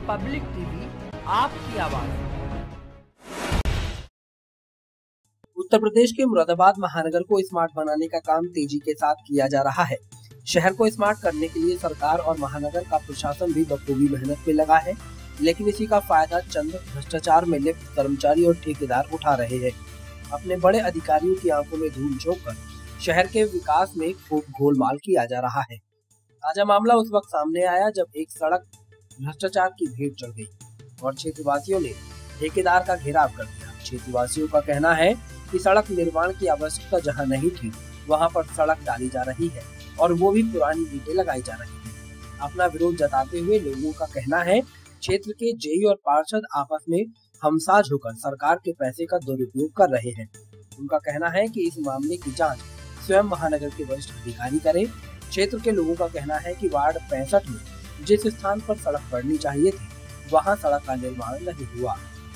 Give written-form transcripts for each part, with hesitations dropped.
Public TV, आपकी आवाज। उत्तर प्रदेश के मुरादाबाद महानगर को स्मार्ट बनाने का काम तेजी के साथ किया जा रहा है। शहर को स्मार्ट करने के लिए सरकार और महानगर का प्रशासन भी बखूबी मेहनत में लगा है, लेकिन इसी का फायदा चंद भ्रष्टाचार में लिप्त कर्मचारी और ठेकेदार उठा रहे हैं। अपने बड़े अधिकारियों की आंखों में धूल झोंककर शहर के विकास में खूब गोलमाल किया जा रहा है। ताजा मामला उस वक्त सामने आया जब एक सड़क भ्रष्टाचार की भेंट चढ़ गई और क्षेत्रवासियों ने ठेकेदार का घेराव कर दिया। क्षेत्रवासियों का कहना है कि सड़क निर्माण की आवश्यकता जहां नहीं थी, वहां पर सड़क डाली जा रही है और वो भी पुरानी ईंटें लगाई जा रही है। अपना विरोध जताते हुए लोगों का कहना है क्षेत्र के जेई और पार्षद आपस में हमसाज होकर सरकार के पैसे का दुरुपयोग कर रहे हैं। उनका कहना है कि इस मामले की जांच स्वयं महानगर के वरिष्ठ अधिकारी करें। क्षेत्र के लोगों का कहना है कि वार्ड 65 में जिस स्थान पर सड़क पड़नी चाहिए थी, वहां सड़क का निर्माण नहीं हुआ।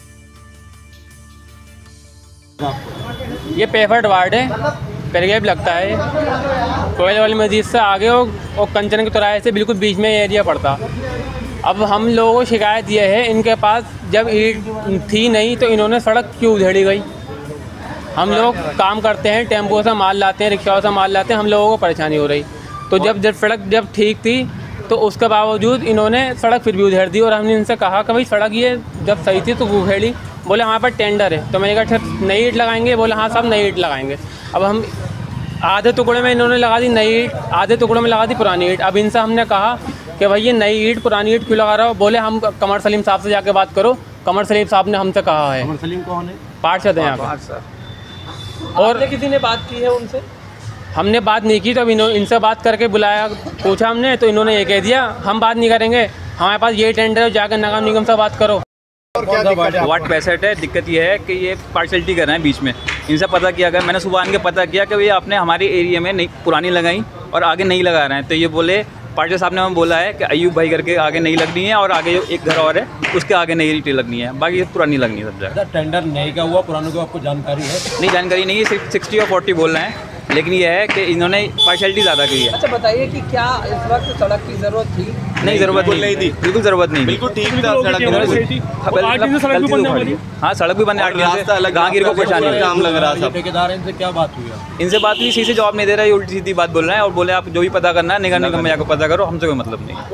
ये 65 वार्ड है, पेरगेब लगता है कोयल वाली मस्जिद से आगे और कंचन के चौराहे से बिल्कुल बीच में एरिया पड़ता। अब हम लोगों को शिकायत ये है, इनके पास जब ईंट थी नहीं तो इन्होंने सड़क क्यों उधेड़ी गई। हम लोग काम करते हैं, टेम्पो से माल लाते हैं, रिक्शाओं से माल लाते हैं, हम लोगों को परेशानी हो रही। तो जब सड़क ठीक थी तो उसके बावजूद इन्होंने सड़क फिर भी उधेड़ दी। और हमने इनसे कहा कि भाई सड़क ये जब सही थी तो उधेड़ी। बोले हमारे पास टेंडर है। तो मैंने कहा नई ईंट लगाएंगे। बोले हाँ सब नई ईंट लगाएंगे। अब हम आधे टुकड़े में इन्होंने लगा दी नई ईंट, आधे टुकड़े में लगा दी पुरानी ईंट। अब इनसे हमने कहा कि भाई ये नई ईंट पुरानी ईंट क्यों लगा रहा हो। बोले हम कमर सलीम साहब से जाके बात करो। कमर सलीम साहब ने हमसे कहा है। कमर सलीम कौन है? पार्षद है यहाँ का। और किसी ने बात की है उनसे? हमने बात नहीं की। तो अब इनसे बात करके बुलाया, पूछा हमने, तो इन्होंने ये कह दिया हम बात नहीं करेंगे, हमारे पास ये टेंडर है, जाकर नगर निगम से बात करो। वार्ड 65 है। दिक्कत ये है कि ये पार्शलिटी कर रहे हैं बीच में। इनसे पता किया गया, मैंने सुबह आके पता किया कि ये आपने हमारे एरिया में नहीं पुरानी लगाई और आगे नहीं लगा रहे हैं। तो ये बोले पार्षद साहब ने हमें बोला है कि अयूब भाई करके आगे नहीं लगनी है और आगे एक घर और है उसके आगे नई ईंटें लगनी है, बाकी पुरानी लगनी है सब जगह। टेंडर नए का हुआ, पुराने को आपको जानकारी है? नहीं, जानकारी नहीं है। 60 और 40 बोल रहे हैं, लेकिन ये है कि इन्होंने पार्शलिटी ज़्यादा की है। अच्छा बताइए कि क्या इस वक्त सड़क की जरूरत थी? नहीं, ज़रूरत नहीं थी, बिल्कुल ज़रूरत नहीं, बिल्कुल ठीक था। सड़क हाँ सड़क भी बंद है, जहांगीर को परेशानी काम लग रहा था। ठेकेदार इनसे क्या बात हुई? इनसे बात हुई, सीधे जवाब नहीं दे रहा है, उल्टी सीधी बात बोल रहे हैं और बोले आप जो भी पता करना है निगम में जाकर पता करो, हमसे कोई मतलब नहीं।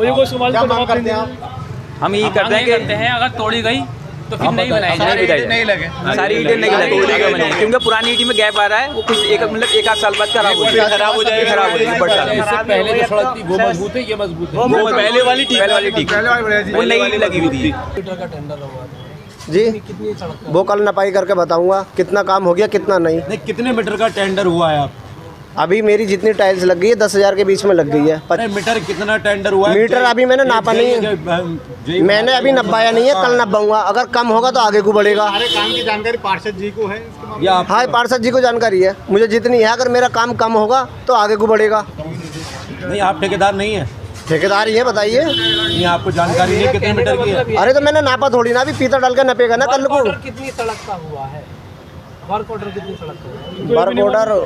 हम यही करते हैं अगर तोड़ी गई तो फिर नहीं बनाई, नहीं लगे सारी ईंटें नहीं लगे, क्योंकि पुरानी ईंट में गैप आ रहा है। वो कुछ एक आध साल बाद खराब हो जाएगी। पहले जो सड़क थी वो मजबूत है, ये मजबूत है? वो पहले वाली ठीक, वो नई लगी हुई थी। जी वो कल नपाई करके बताऊंगा कितना काम हो गया कितना नहीं। कितने मीटर का टेंडर हुआ है आप? अभी मेरी जितनी टाइल्स लग गई है 10,000 के बीच में लग गई है। मीटर कितना टेंडर हुआ है? मीटर अभी मैंने नापा नहीं है, मैंने अभी नपाया नहीं है, कल नपाऊंगा। अगर कम होगा तो आगे को बढ़ेगा। सारे काम की जानकारी पार्षद जी को है? हाँ पार्षद जी को जानकारी है, मुझे जितनी है। अगर मेरा काम कम होगा तो आगे को बढ़ेगा। नहीं, आप ठेकेदार नहीं है? ठेकेदार ही है, बताइए। नहीं, आपको जानकारी नहीं कितने मीटर की है? अरे तो मैंने नापा थोड़ी ना, अभी पीता डाल के नपेगा ना कल को। कितनी सड़क का हुआ है? वर्क ऑर्डर कितनी सड़क का? वर्क ऑर्डर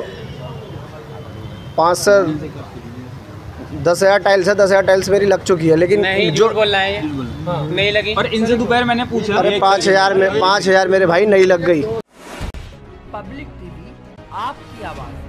5 से 10,000 टाइल्स है। 10,000 टाइल्स मेरी लग चुकी है, लेकिन जो बोल रहा है नहीं लगी। और इनसे दोपहर मैंने पूछा, अरे 5,000 मेरे भाई नहीं लग गई। पब्लिक टीवी, आपकी आवाज।